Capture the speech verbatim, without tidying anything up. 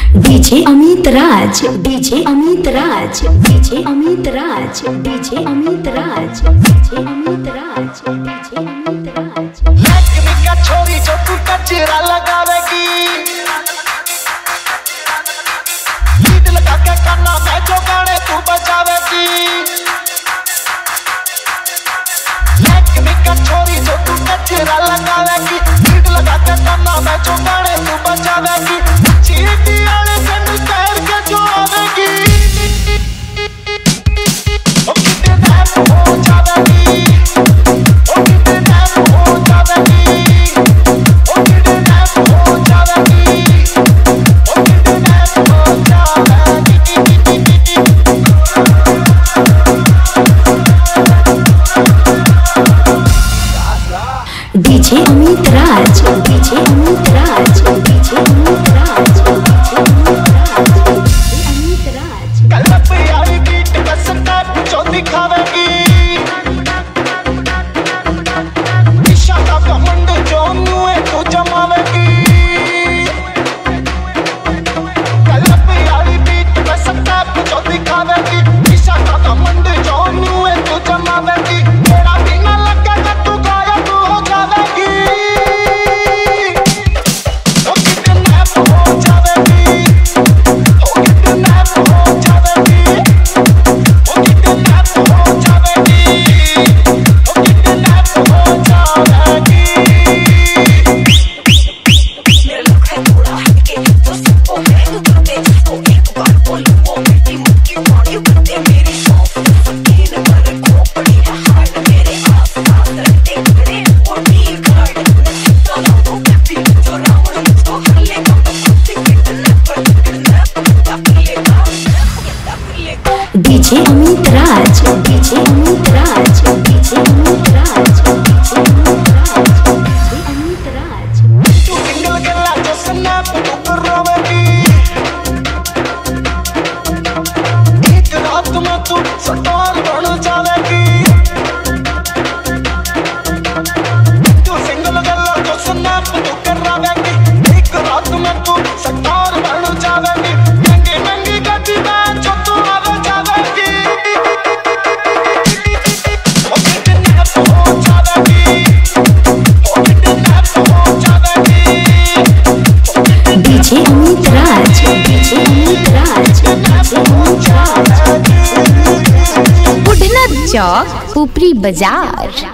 DJ Amit Raj, DJ Amit Raj, DJ Amit Raj, DJ Amit Raj, DJ Amit Raj, DJ Amit Raj. लड़की छोरी जो तू कचरा लगावेगी, गीत लगा के करना मैं जो गाने तू बजावेगी। लड़की छोरी जो तू कचरा लगावेगी, गीत लगा के करना मैं जो गाने तू बजावेगी। चीटी वाले कंड पैर के जो आवेगी, ओ कितने टाइम हो जावेगी, ओ कितने टाइम हो जावेगी, ओ कितने टाइम हो जावेगी, ओ कितने टाइम हो जावेगी। DJ Amit Raj, DJ Amit Raj, DJ Amit Raj, DJ Amit Raj, DJ Amit Raj. कलप यारी बीट बस स्टेप जो दिखावेगी, दिशा का कमंड जो मुए तू जमावेगी। कलप यारी बीट बस स्टेप जो दिखावेगी, दिशा का कमंड जो मुए तू जमावेगी। तेरा भी ना लगेगा तू गायब हो जावेगी, ओ कितने हो जावेगी, ओ कितने हो जावेगी, ओ कितने हो जावेगी, ओ कितने हो जावेगी। मेरा लुक है थोड़ा हटके तो सबको है तो करते जिसको एक बार बोलूं वो मेरी मुक्की मारी करते मेरी शौक फकीर पर खोपड़ी है हार्ट मेरे आसपास रहते खड़े और नील गार्ड तो ना तो कैपी जो रावण मुझको हर लेगा तो कुत्ते कितने पर कितने पर तकलेगा तकलेगा। DJ Amit Raj, DJ Amit Raj, DJ Amit Raj, DJ Amit Raj, DJ Amit Raj. तू सिंगल गला जो स्नैप तू करवावेगी, एक रात में तू स्टार बन जावेगी। तू सिंगल गला जो स्नैप तू करवावेगी, एक रात में तू स्टार बन जावेगी। महंगी महंगी गड्डी में जो तू आवे जावेगी, ओ कितने हो जावेगी, ओ कितने हो जावेगी। DJ Amit Raj, DJ Amit Raj, DJ Amit Raj. Budhana Chowk ऊपरी बाजार।